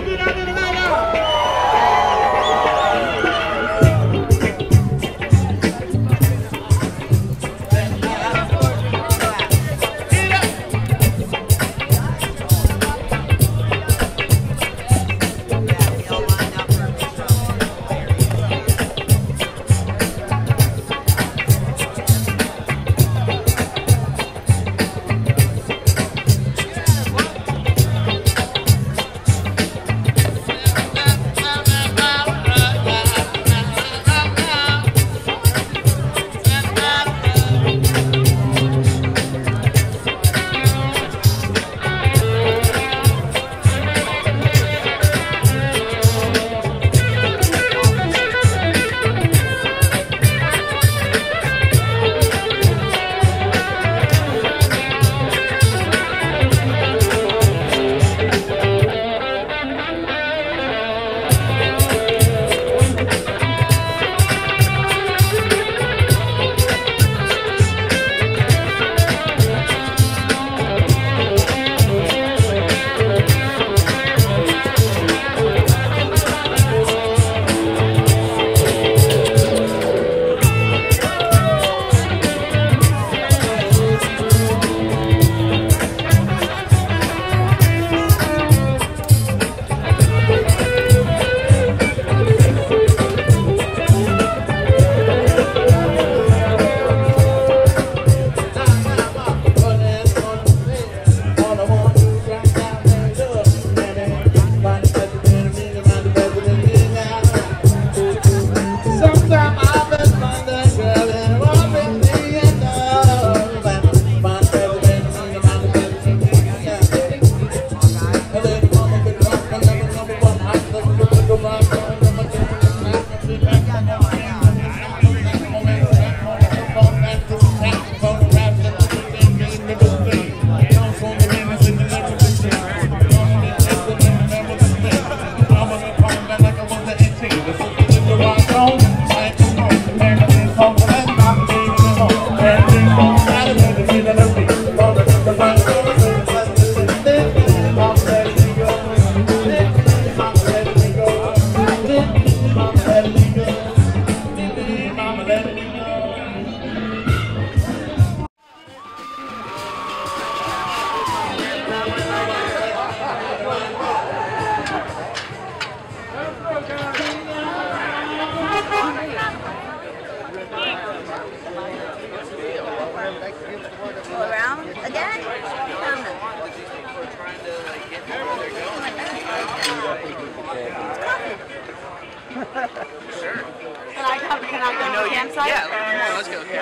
Can I go to the campsite? Yeah, come on, let's go. Let's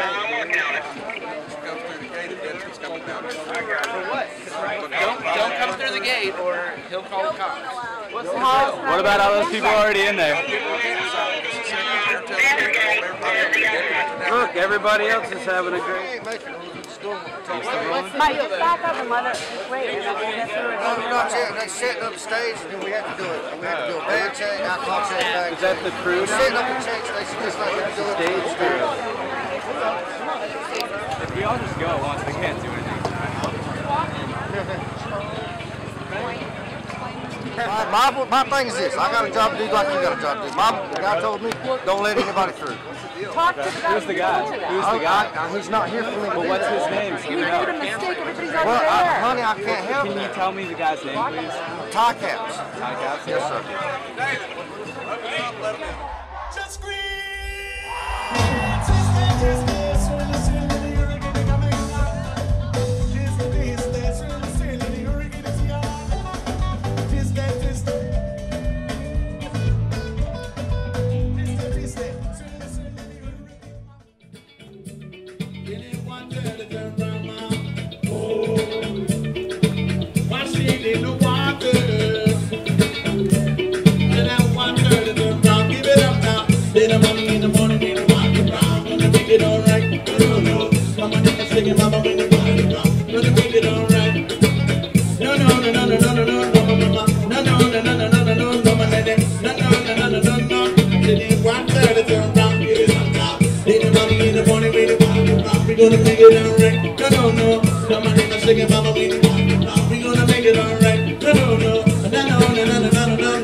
go through the gate and he's coming down. For what? Don't come through the gate or he'll call the cops. What about all those people already in there? Look, everybody else is having a great... Mike, just back up and let it wait. No, we're not yet. They're setting up the stage and then we have to do it. We have to do a band check, alcohol check, bag Is that the crew? They're setting up the check station just like we do it. Stage crew. If we all just go at once, we can't do anything. My thing is this. I got a job to do like you got a job to do. The guy told me, don't let anybody through. Talk to the guy. Who's the guy? Who's the guy? He's not here for me. Well, what's his name? We made a mistake. Everybody's over Well, there. honey, I can't help Can you it. tell me the guy's name, please? Tie caps. Ty Caps? Yes, sir. Just scream. We're gonna make it alright. No, no, no. Come on, let's sing it, mama. We gonna make it alright. No, no, no. No, no, no, no, no, no, no.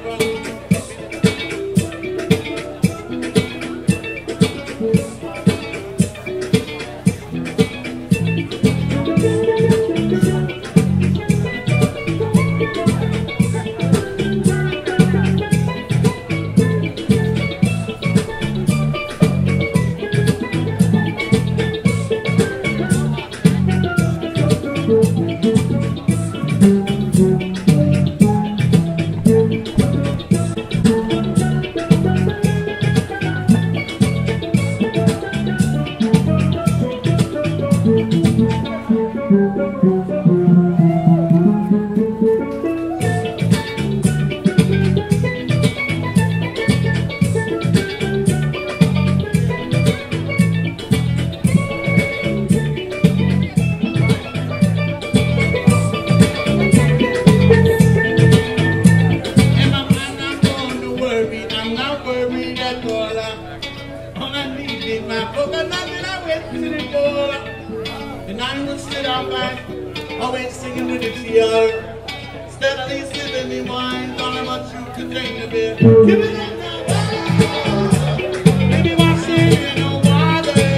And I would sit out back, always singing with the tear. Steadily sipping me wine, talking about you could drink the beer. Give it up now, baby, wash it in the water.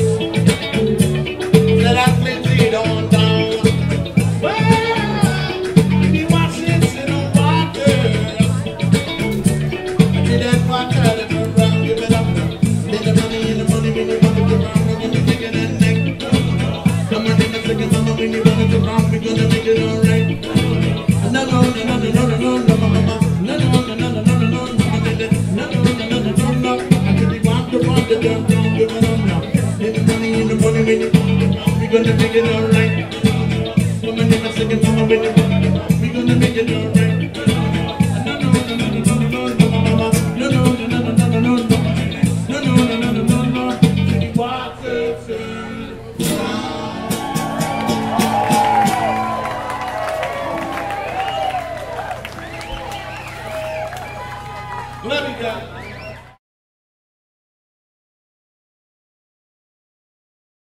Let us cleanse it on down. Well, baby, wash it in the water. I did that water, let it around, give it up now. Then the money in the money, when you want it around, we're gonna take it and neck. Come on in a second, mama, when you want it around, we're gonna make it alright. No, no, no, no, no, no, no, no, no, mama. No, no, no, no, no, no, no, no, no, no, no, no, no, no. I really want to don't give it up now. In the money, when you we're gonna make it alright. Come on in a second, mama, when you we're gonna make it alright. No, no, no, no, no, no, no, no, mama. No, no, no, no, no, no, no, no, no. No, no, no, no, no, no, no. Water turn round. Love you guys.